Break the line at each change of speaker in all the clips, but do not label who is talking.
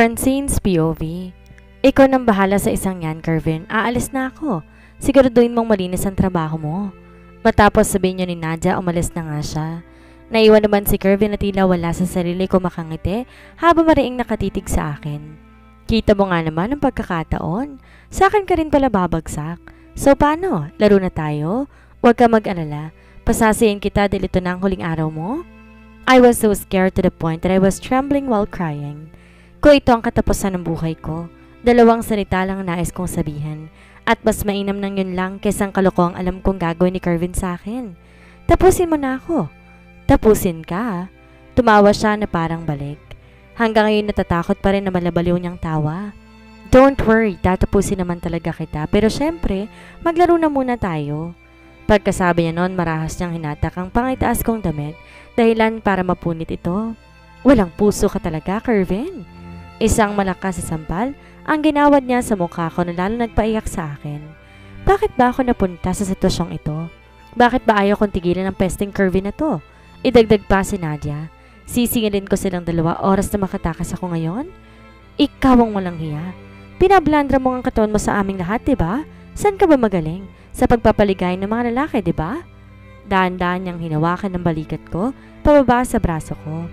Francine's POV. Ikaw nang bahala sa isang yan, Kervin. Aalis na ako. Siguraduhin mong malinis ang trabaho mo. Matapos sabihin niyo ni Nadia, umalis na nga siya. Naiwan naman si Kervin na tila wala sa sarili ko makangiti habang mariing nakatitig sa akin. Kita mo nga naman ang pagkakataon. Sa akin ka rin pala babagsak. So paano? Laro na tayo? Huwag ka mag-alala. Pasasihin kita dahil ito na ang huling araw mo? I was so scared to the point that I was trembling while crying. Kung ito ang katapusan ng buhay ko, dalawang salita lang ang nais kong sabihin. At mas mainam nang yun lang kaysa ang kalokohang alam kong gagawin ni Kervin sa akin. Tapusin mo na ako. Tapusin ka? Tumawa siya na parang balik. Hanggang ngayon natatakot pa rin na malabaliw niyang tawa. Don't worry, tatapusin naman talaga kita. Pero syempre, maglaro na muna tayo. Pagkasabi niya noon, marahas niyang hinatak ang pangitaas kong damit, dahilan para mapunit ito. Walang puso ka talaga, Kervin. Isang malakas sa sampal ang ginawad niya sa mukha ko na lalo nagpaiyak sa akin. Bakit ba ako napunta sa sitwasyong ito? Bakit ba ayaw kong tigilan ang pesting Kervin na to? Idagdag pa si Nadia. Sisingilin ko silang dalawa oras na makatakas ako ngayon? Ikaw ang walang hiya. Pinablandra mo ang katawan mo sa aming lahat, diba? Saan ka ba magaling? Sa pagpapaligay ng mga lalaki, diba? Daan-daan niyang hinawakan ng balikat ko, pababa sa braso ko.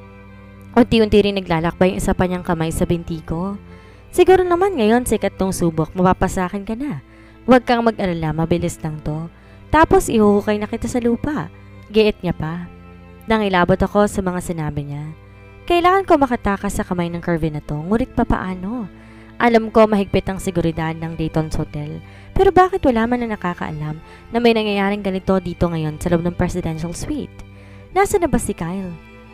Unti-unti rin naglalakbay yung isa pa niyang kamay sa binti ko. Siguro naman ngayon sikat tong subok, mapapasakin ka na. Huwag kang mag-alala, mabilis lang to. Tapos ihuhukay na kita sa lupa. Giit niya pa. Nangilabot ako sa mga sinabi niya. Kailangan ko makatakas sa kamay ng Kervin na to, ngunit papaano? Alam ko mahigpit ang seguridad ng Dayton's Hotel. Pero bakit wala man na nakakaalam na may nangyayaring ganito dito ngayon sa loob ng presidential suite? Nasaan na ba si Kyle?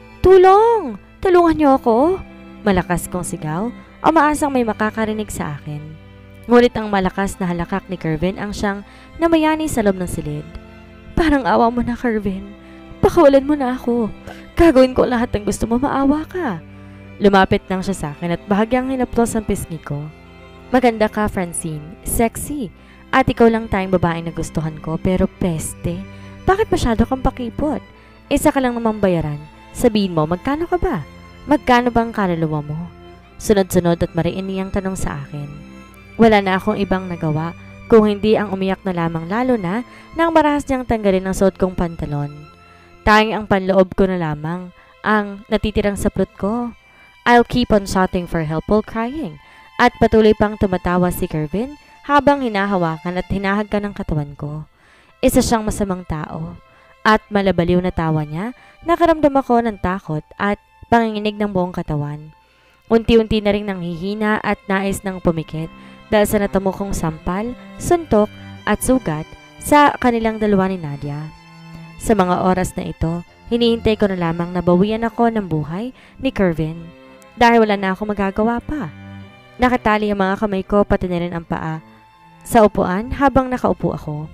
Tulong! Tulungan niyo ako! Malakas kong sigaw, umaasang may makakarinig sa akin. Ngunit ang malakas na halakak ni Kervin ang siyang namayani sa loob ng silid. Parang awa mo na, Kervin. Pakawalan mo na ako. Gagawin ko lahat ng gusto mo, maawa ka. Lumapit lang siya sa akin at bahagyang hinaplos ang pisngi ko. Maganda ka, Francine. Sexy. At ikaw lang tayong babaeng nagustuhan ko, pero peste. Bakit masyado kang pakipot? Isa ka lang namang bayaran. Sabihin mo, magkano ka ba? Magkano bang kaluluwa mo? Sunod-sunod at mariin niyang tanong sa akin. Wala na akong ibang nagawa kung hindi ang umiyak na lamang, lalo na nang marahas niyang tanggalin ang suot kong pantalon. Tanging ang panloob ko na lamang ang natitirang saplot ko. I'll keep on shouting for help while crying. At patuloy pang tumatawa si Kervin habang hinahawakan at hinahagkan ng katawan ko. Isa siyang masamang tao. At malabaliw na tawa niya, nakaramdam ako ng takot at panginginig ng buong katawan. Unti-unti na rin nanghihina at nais ng pumikit dahil sa natamo kong sampal, suntok at sugat sa kanilang dalawa ni Nadia. Sa mga oras na ito, hinihintay ko na lamang na bawian ako ng buhay ni Kervin dahil wala na ako magagawa pa. Nakatali ang mga kamay ko pati na rin ang paa sa upuan habang nakaupo ako.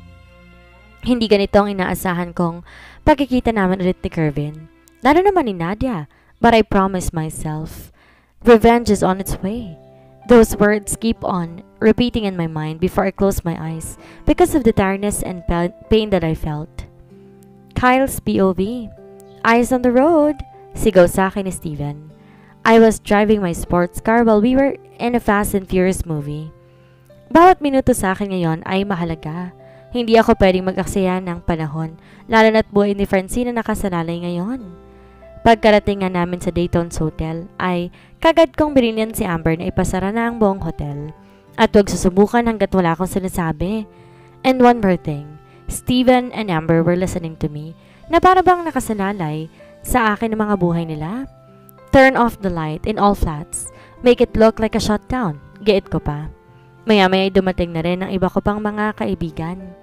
Hindi ganito ang inaasahan kong pagkikita naman ulit ni Kervin. Lalo naman ni Nadia, but I promised myself, revenge is on its way. Those words keep on repeating in my mind before I close my eyes because of the tiredness and pain that I felt. Kyle's POV. Eyes on the road, sigaw sa akin ni Steven. I was driving my sports car while we were in a Fast and Furious movie. Bawat minuto sa akin ngayon ay mahalaga. Hindi ako pwedeng mag-aksaya ng panahon, lalo na't buhay ni Francine na nakasalalay ngayon. Pagkarating nga namin sa Dayton's Hotel ay kagad kong binilyan si Amber na ipasara na ang buong hotel at huwag susubukan hanggat wala akong sinasabi. And one more thing, Steven and Amber were listening to me na para bang nakasalalay sa akin ang mga buhay nila. Turn off the light in all flats. Make it look like a shutdown. Giit ko pa. Maya-maya dumating na rin ang iba ko pang mga kaibigan.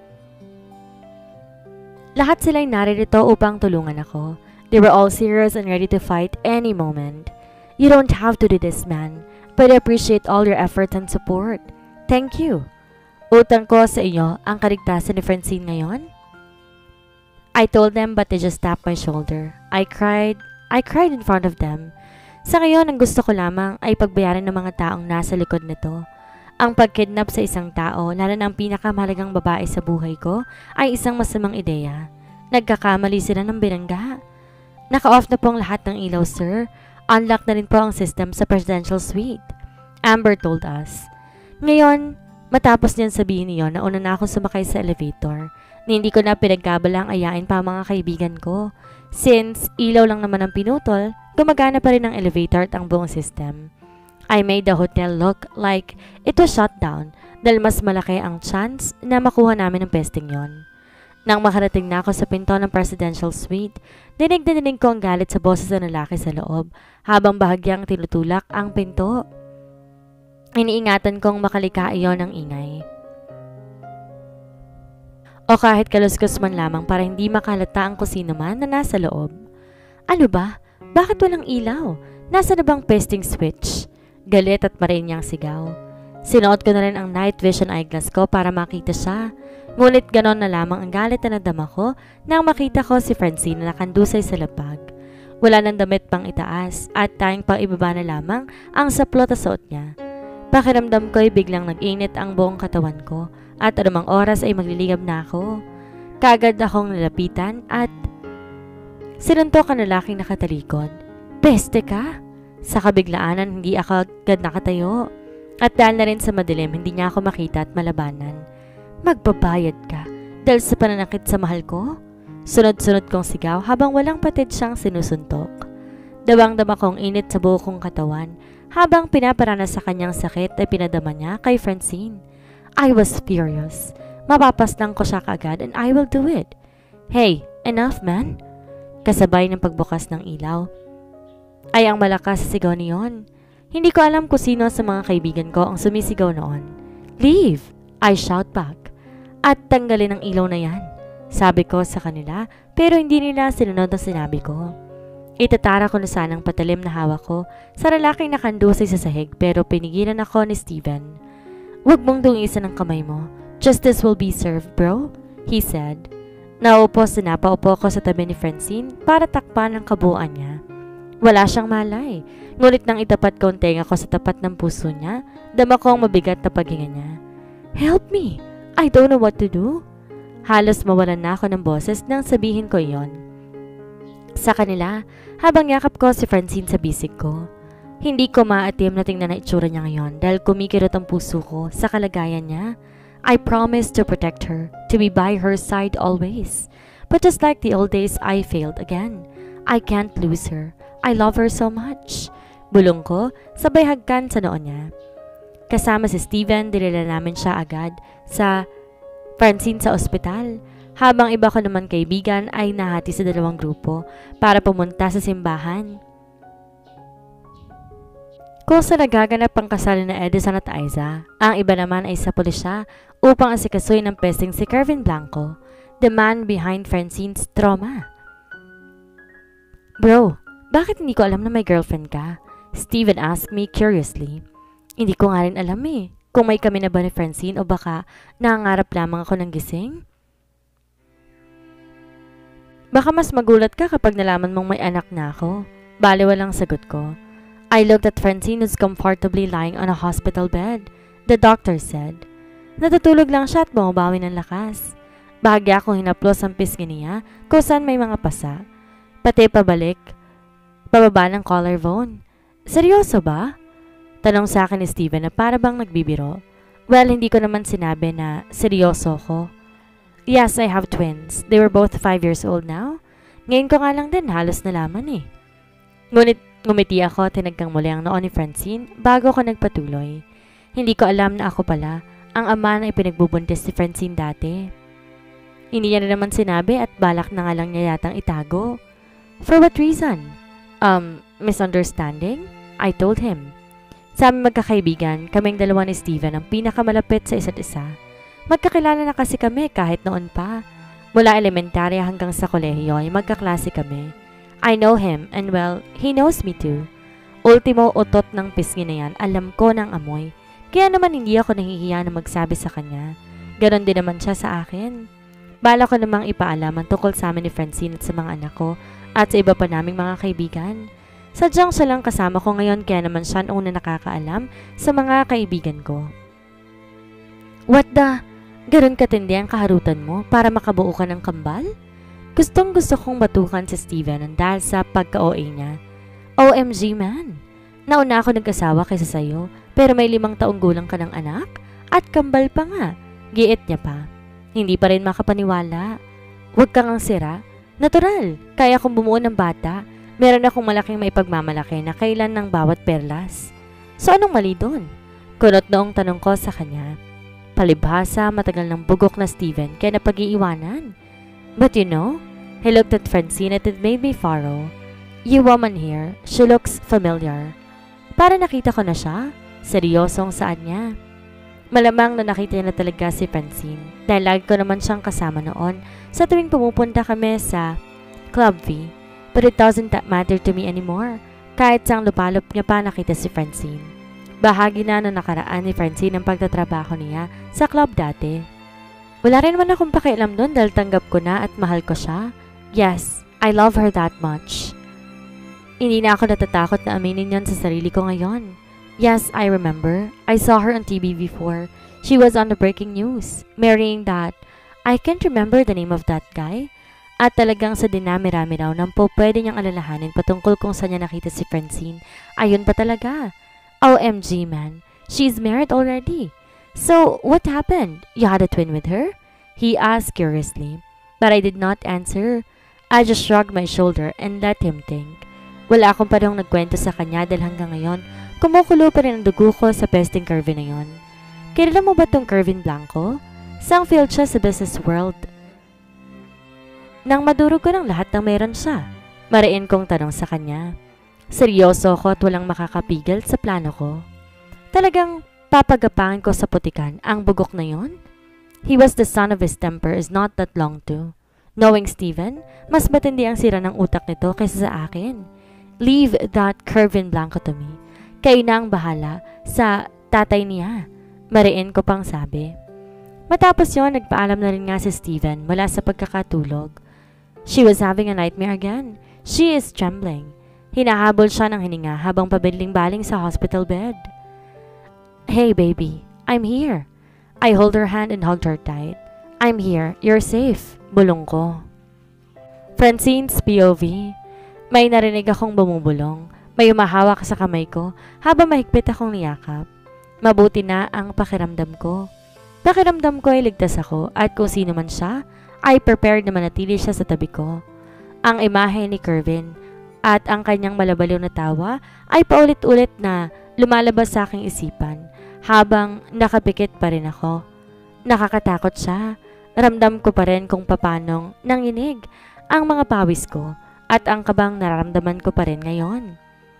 Lahat sila'y naririto upang tulungan ako. They were all serious and ready to fight any moment. You don't have to do this, man, but I appreciate all your effort and support. Thank you. Utang ko sa inyo ang kaligtasan ni Francine ngayon. I told them but they just tapped my shoulder. I cried in front of them. Sa ngayon, ang gusto ko lamang ay pagbayaran ng mga taong nasa likod nito. Ang pagkidnap sa isang tao, lalo na ang pinakamahalagang babae sa buhay ko, ay isang masamang ideya. Nagkakamali sila ng binangga. Naka-off na po ang lahat ng ilaw, sir. Unlock na rin po ang system sa presidential suite, Amber told us. Ngayon, matapos niyan sabihin niyo, nauna na akong sumakay sa elevator na hindi ko na pinagkabalang ayain pa ang mga kaibigan ko. Since ilaw lang naman ang pinutol, gumagana pa rin ang elevator at ang buong system. I made the hotel look like it was shut down dahil mas malaki ang chance na makuha namin ang pesting yon. Nang makarating na ako sa pinto ng presidential suite, dinig na dinig ko ang galit sa boses ng lalaki sa loob habang bahagyang tinutulak ang pinto. Iniingatan kong makalika iyon ng ingay. O kahit kaluskos man lamang para hindi makalata ang kusino man na nasa loob. Ano ba? Bakit walang ilaw? Nasa na bang pesting switch? Galit at marin niyang sigaw. Sinuot ko na rin ang night vision eyeglass ko para makita siya. Ngunit ganon na lamang ang galit na nadama ko nang makita ko si Francine na nakandusay sa lapag. Wala nang damit pang itaas at tayong pang ibaba na lamang ang saplot na suot niya. Pakiramdam ko'y biglang nag-init ang buong katawan ko at anumang oras ay magliligab na ako. Kaagad akong nalapitan at sinuntok ang lalaking nakatalikod. Peste ka? Sa kabiglaan hindi ako agad nakatayo. At dahil na rin sa madilim, hindi niya ako makita at malabanan. Magbabayad ka dahil sa pananakit sa mahal ko? Sunod-sunod kong sigaw habang walang patid siyang sinusuntok. Dawang-dama kong init sa buo kong katawan habang pinaparanas sa kanyang sakit ay pinadama niya kay Francine. I was furious. Mapapaslang ko siya kaagad and I will do it. Hey, enough man? Kasabay ng pagbukas ng ilaw ay ang malakas sa sigaw niyon. Hindi ko alam kung sino sa mga kaibigan ko ang sumisigaw noon. Leave! I shout back. At tanggalin ang ilaw na yan. Sabi ko sa kanila pero hindi nila sinunod ang sinabi ko. Itatara ko na sanang patalim na hawak ko sa lalaking nakandusay sa sahig pero pinigilan ako ni Steven. Huwag mong dungisan ang kamay mo. Justice will be served, bro, he said. Naupo sinapaupo ko sa tabi ni Francine para takpan ang kabuuan niya. Wala siyang malay. Ngunit nang itapat ko ang tenga ko sa tapat ng puso niya, dama ko ang mabigat na paghinga niya. Help me! I don't know what to do. Halos mawalan na ako ng boses nang sabihin ko iyon. Sa kanila, habang yakap ko si Francine sa bisig ko. Hindi ko maatim na tingnan na itsura niya ngayon dahil kumikirot ang puso ko sa kalagayan niya. I promised to protect her, to be by her side always. But just like the old days, I failed again. I can't lose her. I love her so much. Bulong ko, sabay hagkan sa noon niya. Kasama si Steven, dinala namin siya agad sa Francine sa ospital. Habang iba ko naman kaibigan ay nahati sa dalawang grupo para pumunta sa simbahan. Kung sa nagaganap ang kasal na Edison at Aiza, ang iba naman ay sa pulisya upang asikasuhin ng pesting si Kervin Blanco, the man behind Francine's trauma. Bro, bakit hindi ko alam na may girlfriend ka? Steven asked me curiously. Hindi ko nga rin alam kung may kami na ba ni Francine o baka nangangarap lamang ako ng gising. Baka mas magulat ka kapag nalaman mong may anak na ako. Baliwalang sagot ko. I looked at Francine who's comfortably lying on a hospital bed. The doctor said. Natutulog lang siya at bumabawi ng lakas. Bahagya akong hinaplos ang pisngi niya kung saan may mga pasa. Pati pababa ng collarbone. Seryoso ba? Tanong sa akin ni Steven na para bang nagbibiro. Well, hindi ko naman sinabi na seryoso ko. Yes, I have twins. They were both 5 years old now. Ngayon ko nga lang din halos nalaman Ngunit ngumiti ako, tinagkang muli ang noon ni Francine bago ko nagpatuloy. Hindi ko alam na ako pala ang ama na ipinagbubuntis si Francine dati. Hindi niya na naman sinabi at balak na nga lang niya yatang itago. For what reason? Misunderstanding? I told him. Sa aming magkakaibigan, kaming dalawa ni Steven ang pinakamalapit sa isa't isa. Magkakilala na kasi kami kahit noon pa. Mula elementarya hanggang sa kolehiyo ay magkaklase kami. I know him and well, he knows me too. Ultimo utot ng pisngi na yan, alam ko ng amoy. Kaya naman hindi ako nahihiya na magsabi sa kanya. Ganon din naman siya sa akin. Bala ko namang ipaalam ang tungkol sa amin ni Francine at sa mga anak ko at sa iba pa naming mga kaibigan. Sadyang siya lang kasama ko ngayon kaya naman siya ang una nakakaalam sa mga kaibigan ko. What the? Ganon katindi ang kaharutan mo para makabuo ka ng kambal? Gustong gusto kong batukan si Steven dahil sa pagka-OA niya. OMG man! Nauna ako nag-asawa kaysa sa'yo, pero may 5 taong gulang ka ng anak? At kambal pa nga. Giit niya pa. Hindi pa rin makapaniwala. Huwag kang ang sira. Natural, kaya kong bumuo ng bata. Meron akong malaking maipagmamalaki na kailan ng bawat perlas. So anong mali doon? Kunot noong tanong ko sa kanya. Palibhasa, matagal ng bugok na Steven kaya napag-iiwanan. But you know, he looked at Francine and it made me furrow. You woman here, she looks familiar. Para nakita ko na siya, seryosong saan niya. Malamang na nakita niya na talaga si Francine dahil lagi ko naman siyang kasama noon sa tuwing pumupunta kami sa Club V. But it doesn't matter to me anymore. Kahit sang lupalop niya pa nakita si Francine. Bahagi na nakaraan ni Francine ang pagtatrabaho niya sa club dati. Wala rin naman akong pakialam doon dahil tanggap ko na at mahal ko siya. Yes, I love her that much. Hindi na ako natatakot na aminin yon sa sarili ko ngayon. Yes, I remember. I saw her on TV before. She was on the breaking news, marrying that. I can't remember the name of that guy. At talagang sa dinami-rami raw nang po pwede niyang alalahanin patungkol kung saan niya nakita si Francine. Ayun pa talaga. OMG man, she's married already. So, what happened? You had a twin with her? He asked curiously. But I did not answer. I just shrugged my shoulder and let him think. Wala akong parang nagkwento sa kanya dahil hanggang ngayon, kumukulo pa rin ang dugo ko sa pesting Kervin na yon. Kilala mo ba tong Kervin Blanco? Sang field siya sa business world. Nang madurog ko ng lahat ng meron siya, mariin kong tanong sa kanya. Seryoso ko at walang makakapigil sa plano ko. Talagang papagapangan ko sa putikan ang bugok na yon? He was the son of his temper is not that long too. Knowing Steven, mas matindi ang sira ng utak nito kaysa sa akin. Leave that Kervin Blanco to me. Kayo na ang bahala sa tatay niya. Mariin ko pang sabi. Matapos yon, nagpaalam na rin nga si Steven mula sa pagkakatulog. She was having a nightmare again. She is trembling. Hinahabol siya ng hininga habang pabiling-baling sa hospital bed. Hey baby, I'm here. I hold her hand and hugged her tight. I'm here. You're safe. Bulong ko. Francine's POV. May narinig akong bumubulong. May umahawak sa kamay ko habang mahigpit akong niyakap. Mabuti na ang pakiramdam ko. Pakiramdam ko ay ligtas ako at kung sino man siya, ay prepared na manatili siya sa tabi ko. Ang imahe ni Kervin at ang kanyang malabaliw na tawa ay paulit-ulit na lumalabas sa aking isipan habang nakapikit pa rin ako. Nakakatakot siya. Ramdam ko pa rin kung papanong nanginig ang mga pawis ko at ang kabang nararamdaman ko pa rin ngayon.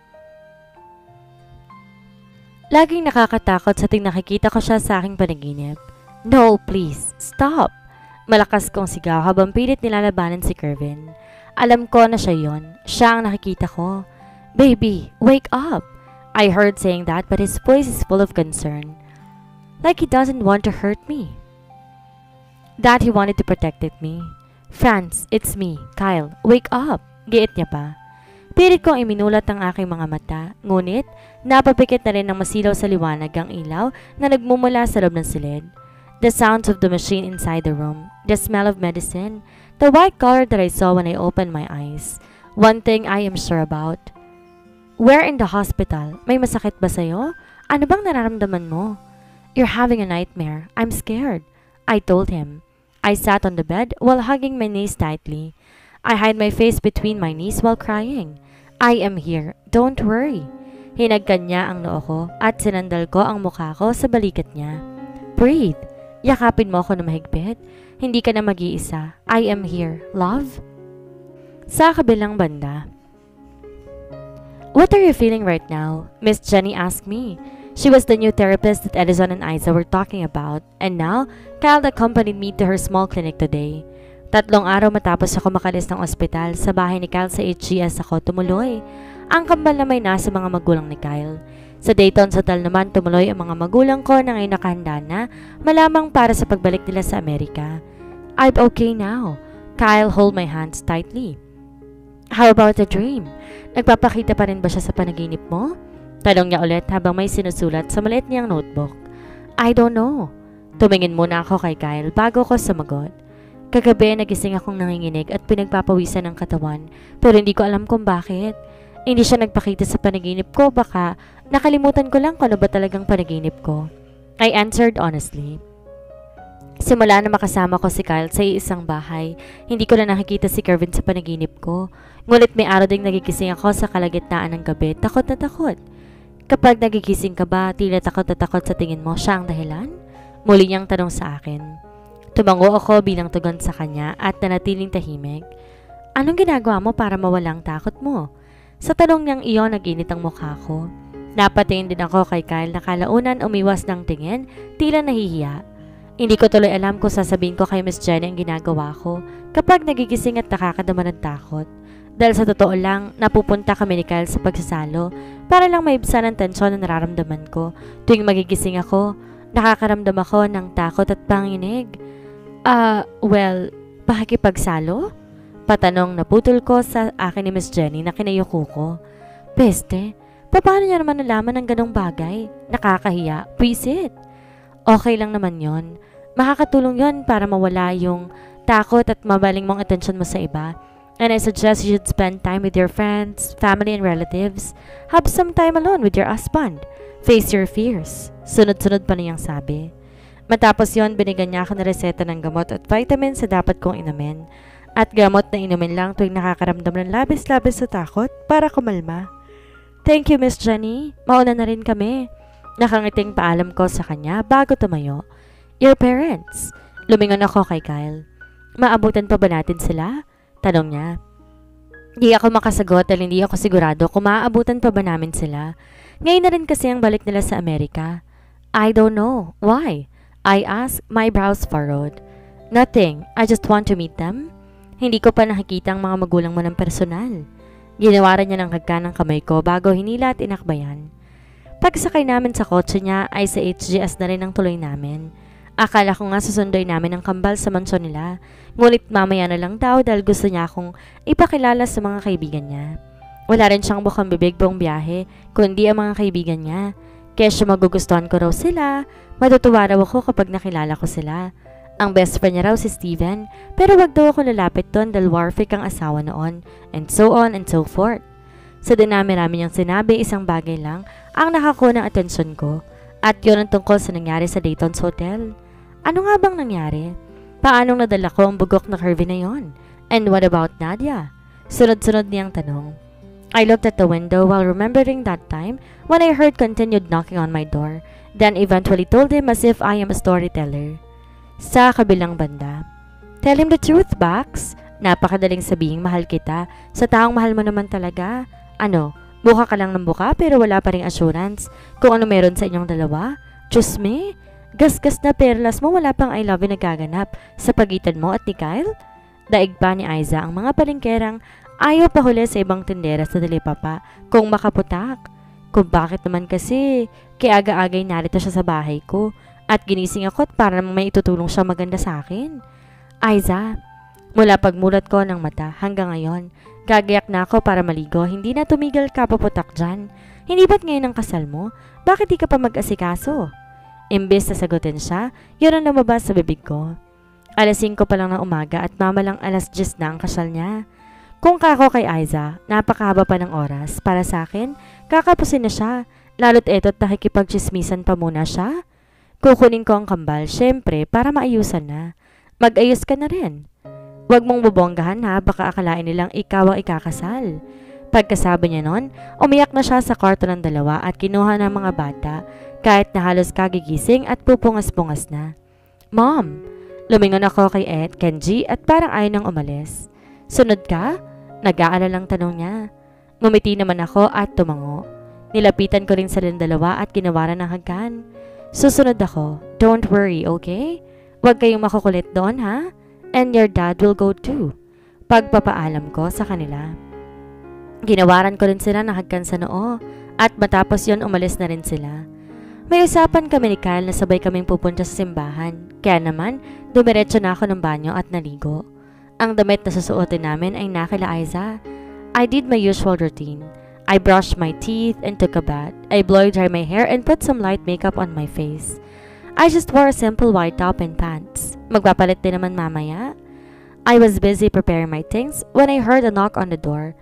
Laging nakakatakot sa ting nakikita ko siya sa aking panaginip. No, please, stop! Malakas kong sigaw habang pilit nilalabanan si Kervin. Alam ko na siya yon. Siya ang nakikita ko. Baby, wake up! I heard saying that but his voice is full of concern. Like he doesn't want to hurt me. That he wanted to protect me. Franz, it's me, Kyle. Wake up! Giit niya pa. Pilit kong iminulat ang aking mga mata, ngunit napapikit na rin ng masilaw sa liwanag ang ilaw na nagmumula sa loob ng silid. The sounds of the machine inside the room, the smell of medicine, the white color that I saw when I opened my eyes. One thing I am sure about. Where in the hospital? May masakit ba sa'yo? Ano bang nararamdaman mo? You're having a nightmare. I'm scared. I told him. I sat on the bed while hugging my knees tightly. I hide my face between my knees while crying. I am here. Don't worry. Hinagkan niya ang noo ko at sinandal ko ang mukha ko sa balikat niya. Breathe. Yakapin mo ako na mahigpit. Hindi ka na mag-iisa. I am here. Love? Sa kabilang banda. What are you feeling right now? Miss Jenny asked me. She was the new therapist that Edison and Isa were talking about. And now, Kyle accompanied me to her small clinic today. 3 araw matapos ako makalis ng ospital, sa bahay ni Kyle sa HGS ako tumuloy. Ang kambal na may nasa mga magulang ni Kyle. Sa Dayton's Hotel naman tumuloy ang mga magulang ko na ngayon nakahanda na, malamang para sa pagbalik nila sa Amerika. I'm okay now. Kyle hold my hands tightly. How about the dream? Nagpapakita pa rin ba siya sa panaginip mo? Tanong niya ulit habang may sinusulat sa maliit niyang notebook. I don't know. Tumingin muna ako kay Kyle bago ko sumagot. Kagabi nagising akong nanginginig at pinagpapawisan ng katawan pero hindi ko alam kung bakit. Hindi siya nagpakita sa panaginip ko, baka nakalimutan ko lang kung ano ba talagang panaginip ko. I answered honestly. Simula na makasama ko si Kyle sa isang bahay, hindi ko na nakikita si Kervin sa panaginip ko. Ngunit may araw ding nagigising ako sa kalagitnaan ng gabi, takot na takot. Kapag nagigising ka ba, tila takot na takot sa tingin mo, siya ang dahilan? Muli niyang tanong sa akin. Tumango ako bilang tugon sa kanya at nanatiling tahimik. Anong ginagawa mo para mawalang takot mo? Sa tanong niyang iyon, naginit ang mukha ko. Napatingin din ako kay Kyle na kalaunan umiwas ng tingin, tila nahihiya. Hindi ko tuloy alam kung sasabihin ko kay Miss Jenny ang ginagawa ko kapag nagigising at nakakadama ng takot. Dahil sa totoo lang, napupunta kami ni Kyle sa pagsasalo para lang maibsan ang tensyon na nararamdaman ko. Tuwing magigising ako, nakakaramdam ako ng takot at panginig. Pakikipagsalo? Patanong naputol ko sa akin ni Miss Jenny na kinayuko ko. Peste, paano niya naman nalaman ng ganong bagay? Nakakahiya, visit. Okay lang naman yon. Makakatulong yon para mawala yung takot at mabaling mong atensyon mo sa iba. And I suggest you should spend time with your friends, family, and relatives. Have some time alone with your husband. Face your fears. Sunod-sunod pa niyang sabi. Matapos yon, binigyan niya ako ng reseta ng gamot at vitamins na dapat kong inumin. At gamot na inumin lang tuwing nakakaramdam ng labis-labis sa takot para kumalma. Thank you, Miss Jenny. Mauna na rin kami. Nakangiting paalam ko sa kanya bago tumayo. Your parents. Lumingon ako kay Kyle. Maabutan pa ba natin sila? Tanong niya. Di ako makasagot dahil hindi ako sigurado kung maaabutan pa ba namin sila. Ngayon na rin kasi ang balik nila sa Amerika. I don't know. Why? I asked, my brows furrowed. Nothing. I just want to meet them. Hindi ko pa nakikita ang mga magulang mo ng personal. Ginawaran niya ng hagkan ng kamay ko bago hinila at inakbayan. Pagsakay namin sa kotse niya ay sa HGS na rin ang tuloy namin. Akala ko nga susundoy namin ang kambal sa mansyon nila. Ngunit mamaya na lang daw dahil gusto niya akong ipakilala sa mga kaibigan niya. Wala rin siyang bukang bibig buong biyahe, kundi ang mga kaibigan niya. Kaya siya magugustuhan ko raw sila. Matutuwa raw ako kapag nakilala ko sila. Ang best friend niya raw si Steven, pero wag daw ako lalapit doon dahil Warwick ang asawa noon, and so on and so forth. Sa dinami-rami niyang sinabi, isang bagay lang ang nakakuha ng atensyon ko, at yun ang tungkol sa nangyari sa Dayton's Hotel. Ano nga bang nangyari? Paanong nadala ko ang bugok na curvy na yon? And what about Nadia? Sunod-sunod niyang tanong. I looked at the window while remembering that time when I heard continued knocking on my door, then eventually told him as if I am a storyteller. Sa kabilang banda. Tell him the truth, Bax. Napakadaling sabihing mahal kita sa taong mahal mo naman talaga. Ano, buka ka lang ng buka pero wala pa ring assurance kung ano meron sa inyong dalawa? Diyos me, gasgas na perlas mo, wala pang I love you nagaganap sa pagitan mo at ni Kyle? Daig pa ni Aiza ang mga palengkerang ayaw pa huli sa ibang tindera sa dalipapa kung makaputak. Kung bakit naman kasi, kaya aga-agay narito siya sa bahay ko at ginising ako at para may itutulong siya maganda sa akin. Aiza, mula pagmulat ko ng mata hanggang ngayon, gagayak na ako para maligo, hindi na tumigil ka paputak dyan. Hindi ba't ngayon ang kasal mo? Bakit di ka pa mag-asikaso? Imbes na sagutin siya, yun ang lumabas sa bibig ko. Alas 5 pa lang ng umaga at mamalang alas 10 na ang kasal niya. Kung kako kay Aiza, napakahaba pa ng oras. Para sa akin, kakapusin na siya. Lalo't eto't nakikipagchismisan pa muna siya. Kukunin ko ang kambal, syempre, para maayusan na. Mag-ayos ka na rin. Huwag mong bubonggahan ha, baka akalain nilang ikaw ang ikakasal. Pagkasabi niya nun, umiyak na siya sa kwarto ng dalawa at kinuha ng mga bata, kahit na halos kagigising at pupungas-pungas na. Mom! Lumingon ako kay Kenji at parang ayaw nang umalis. Sunod ka? Nag-aalalang tanong niya. Ngumiti naman ako at tumango. Nilapitan ko rin sa dalawa at ginawaran ng hagkan. Susunod ako. Don't worry, okay? Huwag kayong makukulit doon, ha? And your dad will go too. Pagpapaalam ko sa kanila. Ginawaran ko rin sila ng hagkan sa noo at matapos yon umalis na rin sila. May usapan kami ni Kyle na sabay kaming pupunta sa simbahan. Kaya naman, dumiretso na ako ng banyo at naligo. Ang damit na susuotin namin ay nakila Aiza. I did my usual routine. I brushed my teeth and took a bath. I blow-dried my hair and put some light makeup on my face. I just wore a simple white top and pants. Magpapalit din naman mamaya. I was busy preparing my things when I heard a knock on the door.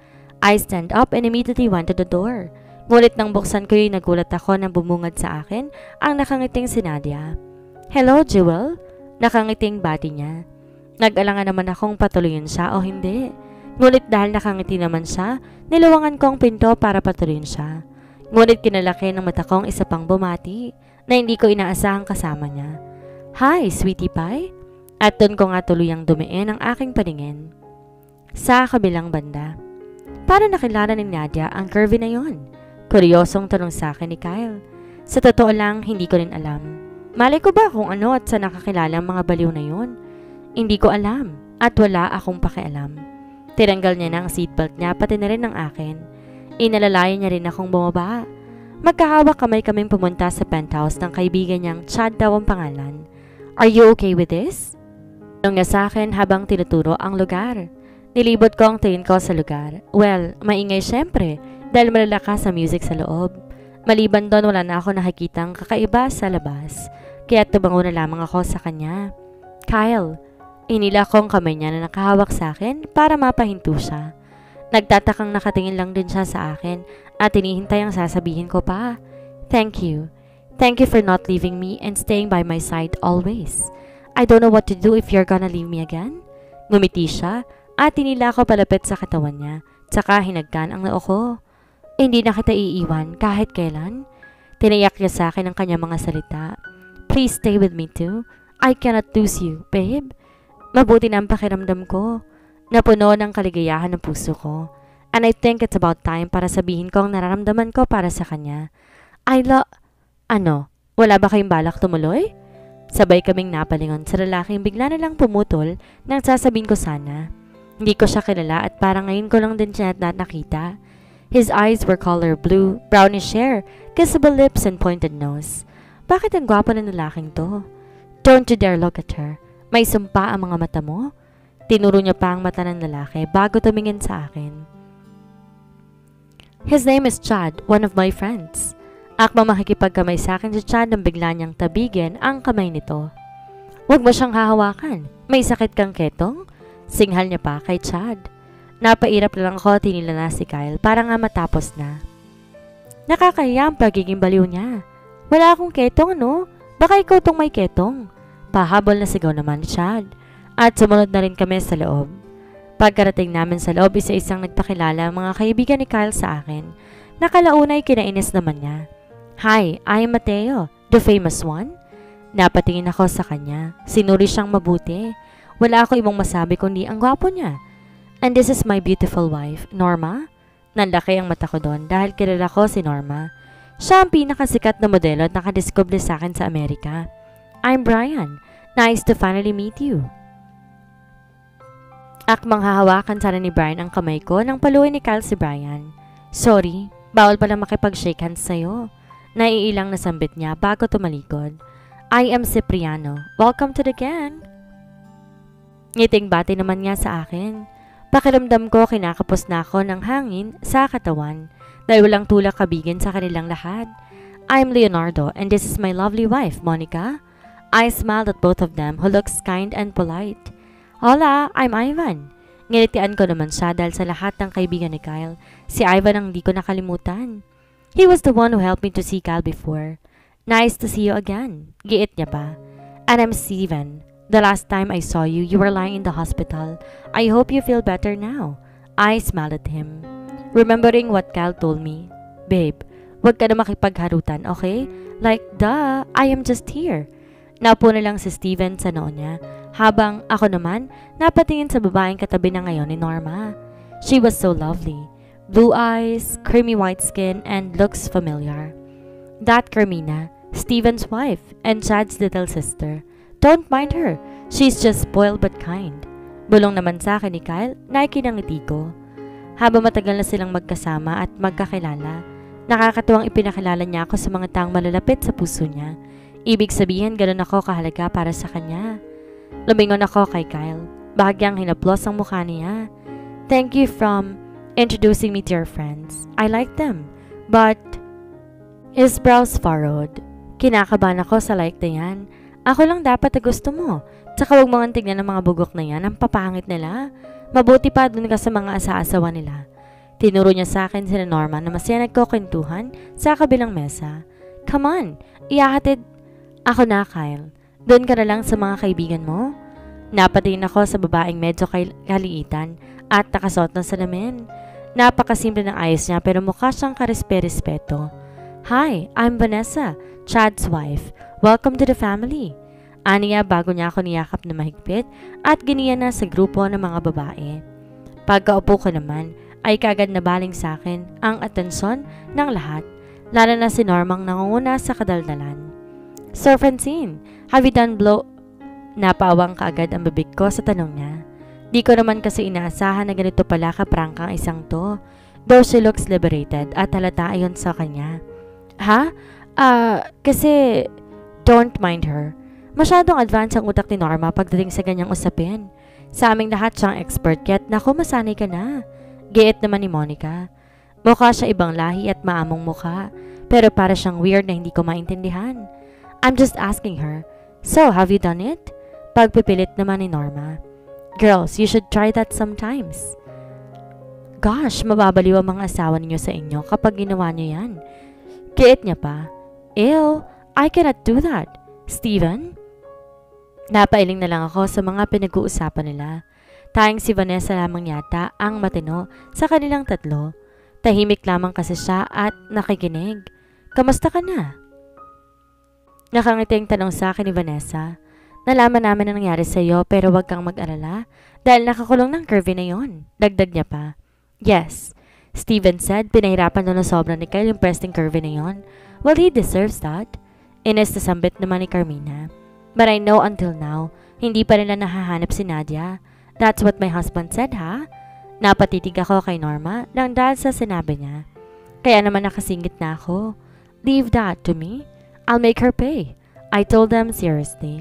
I stand up and immediately went to the door. Ngunit nang buksan ko yung nagulat ako nang bumungad sa akin ang nakangiting si Nadia. Hello, Jewel? Nakangiting bati niya. Nag-alangan naman akong patuloyin siya o hindi. Ngunit dahil nakangiti naman siya, niluwangan ko ang pinto para patuloyin siya. Ngunit kinalaki ng mata kong isa pang bumati na hindi ko inaasahang kasama niya. Hi, sweetie pie? At doon ko nga tuluyang dumiin ang aking paningin. Sa kabilang banda, paano nakilala ni Nadia ang curvy na yon? Kuryosong tanong sa akin ni Kyle. Sa totoo lang, hindi ko rin alam. Malay ko ba kung ano at sa nakakilala ang mga baliw na yon? Hindi ko alam at wala akong pakialam. Tinanggal niya na ang seatbelt niya pati na rin ang akin. Inalalayan niya rin akong bumaba. Magkahawak kamay kaming pumunta sa penthouse ng kaibigan niyang Chad daw ang pangalan. Are you okay with this? Tanong niya sa akin habang tinuturo ang lugar. Nilibot ko ang tingin ko sa lugar. Well, maingay syempre dahil malalakas sa music sa loob. Maliban doon wala na ako nakikitang kakaiba sa labas. Kaya tumango na lamang ako sa kanya. Kyle, inila ko ang kamay niya na nakahawak sa akin para mapahinto siya. Nagtatakang nakatingin lang din siya sa akin at hinihintay ang sasabihin ko pa. Thank you. Thank you for not leaving me and staying by my side always. I don't know what to do if you're gonna leave me again. Ngumiti siya at tinila ko palapit sa katawan niya. Tsaka hinagkan ang noo ko. Hindi na kita iiwan kahit kailan. Tinayak niya sa akin ang kanyang mga salita. Please stay with me too. I cannot lose you, babe. Mabuti na ang pakiramdam ko. Napuno ng kaligayahan ng puso ko. And I think it's about time para sabihin ko ang nararamdaman ko para sa kanya. Ano? Wala ba kayong balak tumuloy? Sabay kaming napalingon sa lalaking bigla na lang pumutol nang sasabihin ko sana. Hindi ko siya kilala at parang ngayon ko lang din siya nakita. His eyes were color blue, brownish hair, kissable lips and pointed nose. Bakit ang gwapo ng lalaking to? Don't you dare look at her. May sumpa ang mga mata mo? Tinuro niya pa ang mata ng lalaki bago tumingin sa akin. His name is Chad, one of my friends. Akmang makikipagkamay sa akin si Chad nang bigla niyang tabigin ang kamay nito. Huwag mo siyang hahawakan. May sakit kang ketong? Singhal niya pa kay Chad. Napairap na lang ako tinila na si Kyle para nga matapos na. Nakakahiya ang pagiging baliw niya. Wala akong ketong ano? Baka ikaw tong may ketong. Pahabol na sigaw naman ni Chad. At sumunod na rin kami sa loob. Pagkarating namin sa loob, isa-isang nagpakilala ang mga kaibigan ni Kyle sa akin. Nakalaunay kinainis naman niya. Hi, I am Mateo, the famous one. Napatingin ako sa kanya. Sinuri siyang mabuti. Wala ako ibang masabi kundi ang gwapo niya. And this is my beautiful wife, Norma. Nanlaki ang mata ko doon dahil kilala ko si Norma. Siya ang pinakasikat na modelo at nakadiskubre sa akin sa Amerika. I'm Brian. Nice to finally meet you. Akmang hahawakan sana ni Brian ang kamay ko nang paluin ni Kyle si Brian. Sorry, bawal pala makipag-shake hands sa'yo. Naiilang na sambit niya bago tumalikod. I am Cipriano. Welcome to the gang. Ngiting bati naman niya sa akin. Pakiramdam ko kinakapos na ako ng hangin sa katawan dahil walang tulak kabigin sa kanilang lahat. I'm Leonardo and this is my lovely wife, Monica. I smiled at both of them who looks kind and polite. Hola, I'm Ivan. Ngilitian ko naman siya dahil sa lahat ng kaibigan ni Kyle, si Ivan ang hindi ko nakalimutan. He was the one who helped me to see Kyle before. Nice to see you again. Giit niya pa. And I'm Steven. The last time I saw you, you were lying in the hospital. I hope you feel better now. I smiled at him, remembering what Kyle told me. Babe, wag ka na makipagharutan, okay? Like, duh, I am just here. Naupo na lang si Steven sa noo niya, habang ako naman napatingin sa babaeng katabi na ngayon ni Norma. She was so lovely. Blue eyes, creamy white skin, and looks familiar. That Carmina, Steven's wife, and Chad's little sister. Don't mind her. She's just spoiled but kind. Bulong naman sa akin ni Kyle na ikinangiti ko. Habang matagal na silang magkasama at magkakilala, nakakatuwang ipinakilala niya ako sa mga taong malalapit sa puso niya. Ibig sabihin, ganun ako kahalaga para sa kanya. Lumingon ako kay Kyle. Bahagyang hinaplos ang mukha niya. Thank you from introducing me to your friends. I like them. But, his brows furrowed. Kinakabahan ako sa like na yan. Ako lang dapat na gusto mo. Tsaka huwag mong tignan ng mga bugok na yan. Ang papangit nila. Mabuti pa dun ka sa mga asa-asawa nila. Tinuro niya sa akin sina Norma na masaya nagkukwentuhan sa kabilang mesa. Come on, ihahatid ako na, Kyle. Doon ka na lang sa mga kaibigan mo. Napatingin ako sa babaeng medyo kaliitan at nakasuot ng salamin. Napakasimple ng ayos niya pero mukha siyang karespe-respeto. Hi, I'm Vanessa, Chad's wife. Welcome to the family. Aniya bago niya ako niyakap na mahigpit at giniyan na sa grupo ng mga babae. Pagkaupo ko naman ay kagad na baling sa akin ang atensyon ng lahat, lalo na si Normang nangunguna sa kadaldalan. Sir Francine, have you done blow? Napaawang kaagad ang bibig ko sa tanong niya. Di ko naman kasi inaasahan na ganito pala kaprangkang isang to, though she looks liberated at halata ayon sa kanya. Ha? Kasi don't mind her. Masyadong advance ang utak ni Norma pagdating sa ganyang usapin. Sa aming lahat siyang expert yet naku masanay ka na. Giit naman ni Monica. Mukha siya ibang lahi at maamong mukha, pero para siyang weird na hindi ko maintindihan. I'm just asking her. So, have you done it? Pagpipilit naman ni Norma. Girls, you should try that sometimes. Gosh, mababaliw ang mga asawa ninyo sa inyo kapag ginawa niyo yan. Giit niya pa. Ew, I cannot do that. Steven? Napailing na lang ako sa mga pinag-uusapan nila. Tayong si Vanessa lamang yata ang matino sa kanilang tatlo. Tahimik lamang kasi siya at nakikinig. Kamusta ka na? Nakangiting tanong sa akin ni Vanessa. Nalaman namin ang nangyari sa iyo pero wag kang mag-alala dahil nakakulong ng curvy na yon. Dagdag niya pa. Yes, Steven said pinahirapan doon na sobra ni Kyle yung presting curvy na yon. Well, he deserves that. Ines na sambit naman ni Carmina. But I know until now, hindi pa nila nahahanap si Nadia. That's what my husband said, ha? Napatitig ako kay Norma nang dahil sa sinabi niya. Kaya naman nakasingit na ako. Leave that to me. I'll make her pay. I told them seriously.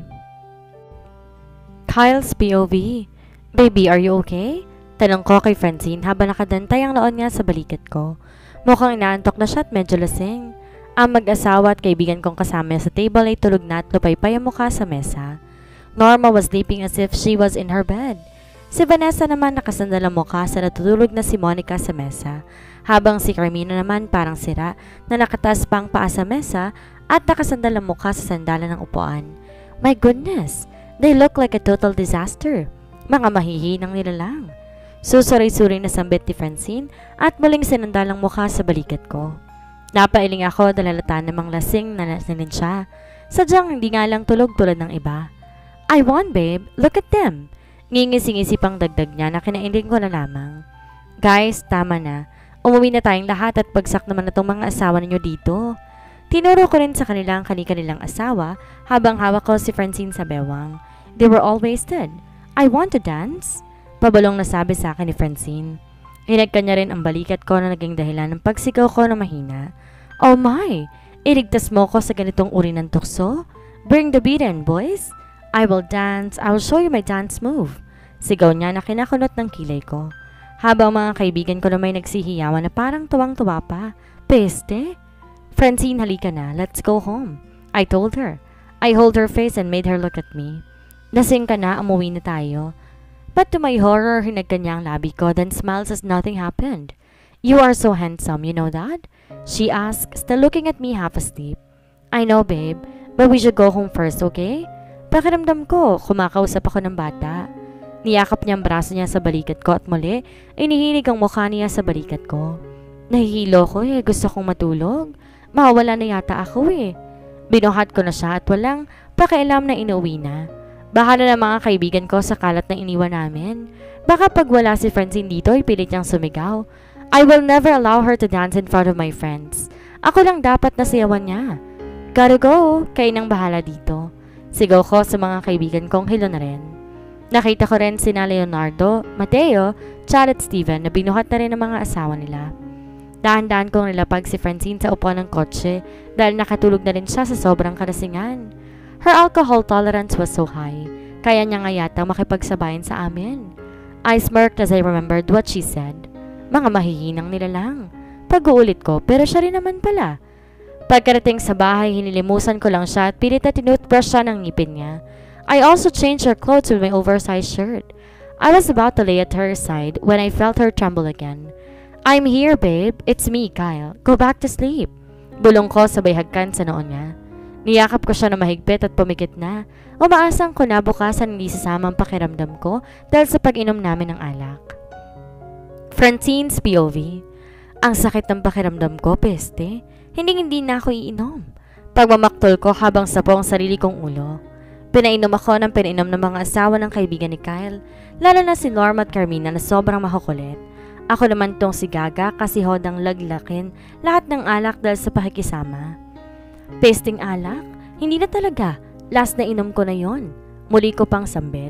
Kyle's POV. Baby, are you okay? Tanong ko kay Francine habang nakadantay ang laon niya sa balikat ko. Mukhang inaantok na siya at medyo lasing. Ang mag-asawa at kaibigan kong kasama sa table ay tulog na at lupaypay ang mukha sa mesa. Norma was sleeping as if she was in her bed. Si Vanessa naman nakasandal ang mukha sa natutulog na si Monica sa mesa, habang si Carmina naman parang sira na nakataas pang paa sa mesa at nakasandal ang mukha sa sandalan ng upuan. My goodness, they look like a total disaster. Mga mahihinang nilalang. Susuri-suri na sambit ni Francine at muling sinandal ang mukha sa balikat ko. Napailing ako dahil halata namang lasing na nanin siya. Sadyang hindi nga lang tulog tulad ng iba. I won, babe. Look at them. Ngingising-isip ang dagdag niya na kinaindig ko na lamang. Guys, tama na. Umuwi na tayong lahat at bagsak naman na itong mga asawa ninyo dito. Tinuro ko rin sa kanilang kanilang asawa habang hawak ko si Francine sa bewang. They were all wasted. I want to dance. Pabalong nasabi sa akin ni Francine. Hinagka niya rin ang balikat ko na naging dahilan ng pagsigaw ko na mahina. Oh my! Iligtas mo ko sa ganitong uri ng tukso? Bring the beat in, boys! I will dance. I will show you my dance move. Sigaw niya na kinakunot ng kilay ko. Habang mga kaibigan ko na may nagsihiyawan na parang tuwang-tuwa pa. Peste? Francine, halika na. Let's go home. I told her. I hold her face and made her look at me. Lasing ka na, umuwi na tayo. But to my horror, hinagka niya ang labi ko, then smiles as nothing happened. You are so handsome, you know that? She asked, still looking at me half asleep. I know, babe, but we should go home first, okay? Pakiramdam ko, kumakausap ako ng bata. Niyakap niya ang braso niya sa balikat ko at muli, inihinig ang mukha niya sa balikat ko. Nahihilo ko gusto kong matulog. Mawawala na yata ako Binuhat ko na siya at walang pakialam na inuwi na. Bahala na mga kaibigan ko sa kalat na iniwan namin. Baka pag wala si Francine dito ay pilit niyang sumigaw. I will never allow her to dance in front of my friends. Ako lang dapat na sayawan niya. Gotta go, kayo nang bahala dito. Sigaw ko sa mga kaibigan kong hilo na rin. Nakita ko rin sina Leonardo, Mateo, Chad at Steven na binuhat na rin ang mga asawa nila. Dahan-dahan kong nilapag si Francine sa upuan ng kotse dahil nakatulog na rin siya sa sobrang kalasingan. Her alcohol tolerance was so high, kaya niya nga yata makipagsabayan sa amin. I smirked as I remembered what she said. Mga mahihinang nilalang. Pag-uulit ko, pero siya rin naman pala. Pagkarating sa bahay, hinilimusan ko lang siya at pilit na tinutbrush siya ng ngipin niya. I also changed her clothes with my oversized shirt. I was about to lay at her side when I felt her tremble again. I'm here, babe. It's me, Kyle. Go back to sleep. Bulong ko sabay hagkan sa noon niya. Niyakap ko siya na mahigpit at pumikit na. Umaasang ko na bukasan hindi sasama ang pakiramdam ko dahil sa pag-inom namin ng alak. Francine's POV. Ang sakit ng pakiramdam ko, peste. Hindi na ako iinom. Pagmamaktol ko habang sapo ang sarili kong ulo. Pinainom ako ng pinainom ng mga asawa ng kaibigan ni Kyle, lalo na si Norma at Carmina na sobrang makukulit. Ako naman tong si Gaga kasi hodang laglakin lahat ng alak dahil sa pakikisama. Pesting alak? Hindi na talaga. Last na inom ko na yon. Muli ko pang sambit.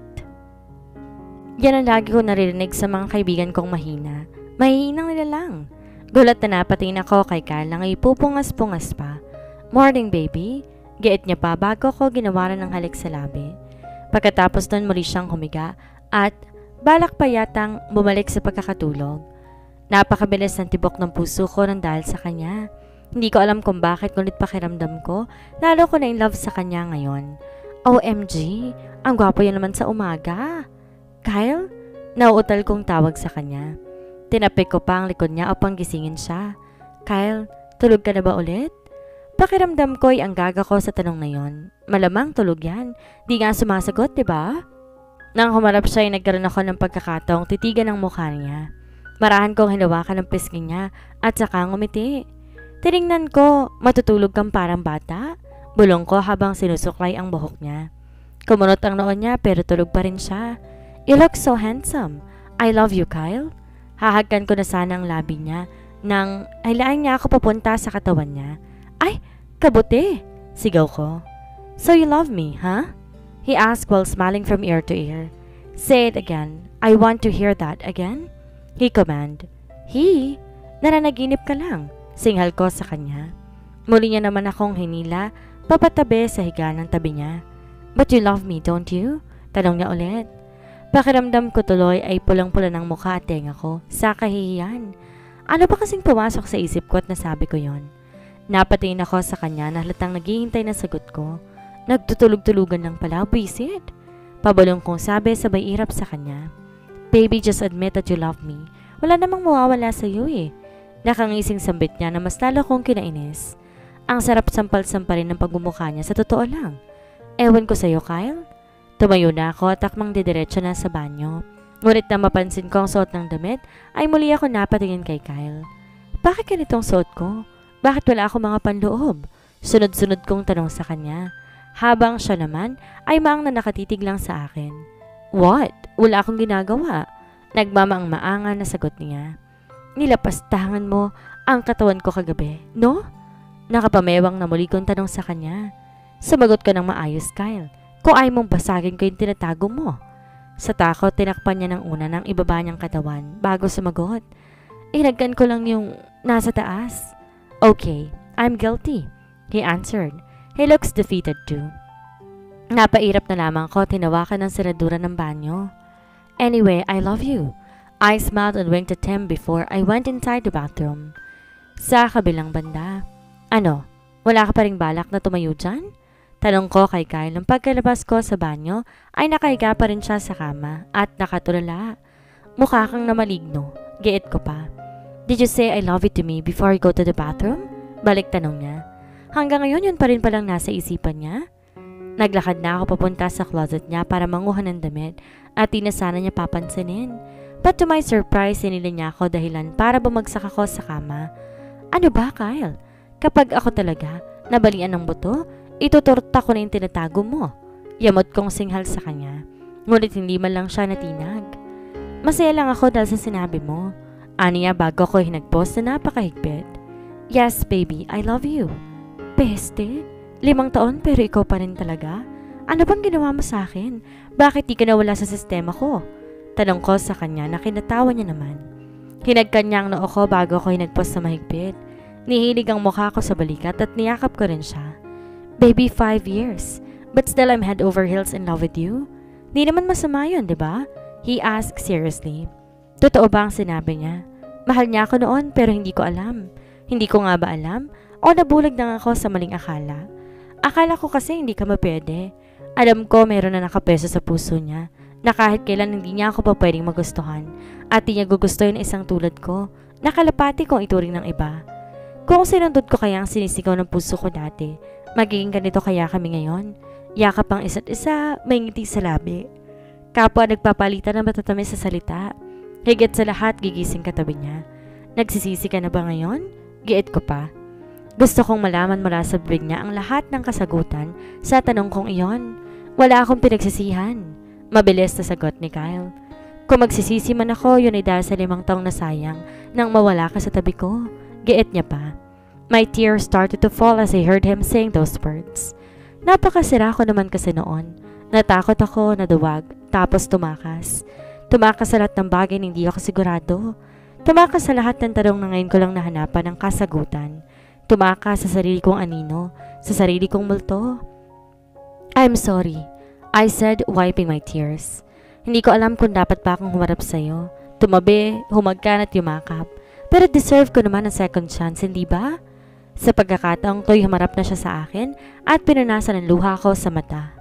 Yan ang lagi ko naririnig sa mga kaibigan kong mahina. Mahihinang nila lang. Gulat na napatingin ako kay Kyle na ipupungas-pungas pa. Morning, baby. Giit niya pa bago ko ginawaran ng halik sa labi. Pagkatapos nun muli siyang humiga at balak pa yatang bumalik sa pagkakatulog. Napakabilis ng tibok ng puso ko nang dahil sa kanya. Hindi ko alam kung bakit ngunit pakiramdam ko lalo ko na in love sa kanya ngayon. OMG, ang gwapo yan naman sa umaga. Kyle? Nauutal kong tawag sa kanya. Tinapik ko pa ang likod niya upang gisingin siya. Kyle, tulog ka na ba ulit? Pakiramdam ko ay ang gaga ko sa tanong na yon. Malamang tulog yan. Di nga sumasagot, diba? Nang humarap siya ay nagkaroon ako ng pagkakataong titigan ang mukha niya. Marahan kong hinawakan ng pisngi niya at saka ngumiti. Tinignan ko, matutulog kang parang bata? Bulong ko habang sinusuklay ang buhok niya. Kumunot ang noon niya pero tulog pa rin siya. You look so handsome. I love you, Kyle. Hahagkan ko na sana ang labi niya nang hilain niya ako papunta sa katawan niya. Ay, kabuti! Sigaw ko. So you love me, huh? He asked while smiling from ear to ear. Say it again. I want to hear that again. He commanded. He? Nananaginip ka lang. Singhal ko sa kanya. Muli niya naman akong hinila, papatabi sa higa ng tabi niya. But you love me, don't you? Tanong niya ulit. Pakiramdam ko tuloy ay pulang-pula ng mukha at tenga ko sa kahihiyan. Ano ba kasing pumasok sa isip ko at nasabi ko yon? Napatingin ako sa kanya na halatang naghihintay na sagot ko. Nagtutulog-tulugan lang pala, visit. Pabalong kong sabi sabay irap sa kanya. Baby, just admit that you love me. Wala namang mawawala sa iyo eh. Nakangising sambit niya na mas lalo kong kinainis. Ang sarap sampal-sampalin ng pagmumukha niya sa totoo lang. Ewan ko sa iyo, Kyle. Tumayo na ako at takmang didiretso na sa banyo. Ngunit na mapansin ko ang suot ng damit, ay muli ako napatingin kay Kyle. Bakit ganitong suot ko? Bakit wala ako mga panloob? Sunod-sunod kong tanong sa kanya. Habang siya naman ay maang na nakatitig lang sa akin. What? Wala akong ginagawa. Nagmamaang-maanga na sagot niya. Nilapastangan mo ang katawan ko kagabi, no? Nakapamewang na muli kong tanong sa kanya. Sumagot ka ng maayos, Kyle. Kung ay mong basagin ko yung tinatago mo. Sa takot, tinakpan niya ng una ng ibaba niyang katawan bago sumagot. Inagkan ko lang yung nasa taas. Okay, I'm guilty, he answered. He looks defeated too. Napairap na lamang ko tinawakan ng siradura ng banyo. Anyway, I love you. I smiled and winked at him before I went inside the bathroom. Sa kabilang banda. Ano, wala ka pa ring balak na tumayo dyan? Tanong ko kay Kyle nang pagkalabas ko sa banyo ay nakahiga pa rin siya sa kama at nakatulala. Mukha kang namaligno, giit ko pa. Did you say I love you to me before you go to the bathroom? Balik tanong niya. Hanggang ngayon yun pa rin palang nasa isipan niya? Naglakad na ako papunta sa closet niya para manguha ng damit at di na sana niya papansinin. But to my surprise, sinila niya ako dahilan para bumagsak ako sa kama. Ano ba, Kyle? Kapag ako talaga nabalian ng buto, ituturta ko na yung tinatago mo. Yamot kong singhal sa kanya. Ngunit hindi man lang siya natinag. Masaya lang ako dahil sa sinabi mo. Aniya bago ko hinagpos na napakahigpit. Yes, baby, I love you. Peste, 5 taon pero ikaw pa rin talaga? Ano bang ginawa mo sa akin? Bakit di ka nawala sa sistema ko? Tanong ko sa kanya na kinatawa niya naman. Hinagkan niya ang noo ko bago ko hinagpos sa mahigpit. Nihilig ang mukha ko sa balikat at niyakap ko rin siya. Baby, 5 years. But still I'm head over heels in love with you? Di naman masama yun, diba? He asked seriously. Totoo ba ang sinabi niya? Mahal niya ako noon pero hindi ko alam. Hindi ko nga ba alam? O nabulag lang ako sa maling akala? Akala ko kasi hindi ka mapwede. Alam ko meron na nakapeso sa puso niya na kahit kailan hindi niya ako pa pwedeng magustuhan at di niya gugustuhin isang tulad ko nakalapati kong ituring ng iba. Kung sinundot ko kaya ang sinisigaw ng puso ko dati, magiging ganito kaya kami ngayon. Yakap ang isa't isa, may ngiti sa labi. Kapwa nagpapalitan ng matatamis sa salita. Higit sa lahat, gigising katabi niya. Nagsisisi ka na ba ngayon? Giit ko pa. Gusto kong malaman mula sa bibig niya ang lahat ng kasagutan sa tanong kong iyon. Wala akong pinagsisihan. Mabilis na sagot ni Kyle. Kung magsisisi man ako, yun ay dahil sa 5 taong nasayang nang mawala ka sa tabi ko. Giit niya pa. My tears started to fall as I heard him saying those words. Napakasira ko naman kasi noon. Natakot ako, naduwag, tapos tumakas. Tumakas sa lahat ng bagay na hindi ako sigurado. Tumakas sa lahat ng tanong na ngayon ko lang nahanapan ng kasagutan. Tumakas sa sarili kong anino, sa sarili kong multo. I'm sorry, I said, wiping my tears. Hindi ko alam kung dapat pa akong humarap sa'yo. Tumabi, humagkan at yumakap. Pero deserve ko naman ang second chance, hindi ba? Sa pagkakataong to'y humarap na siya sa akin at pinunasan ang luha ko sa mata.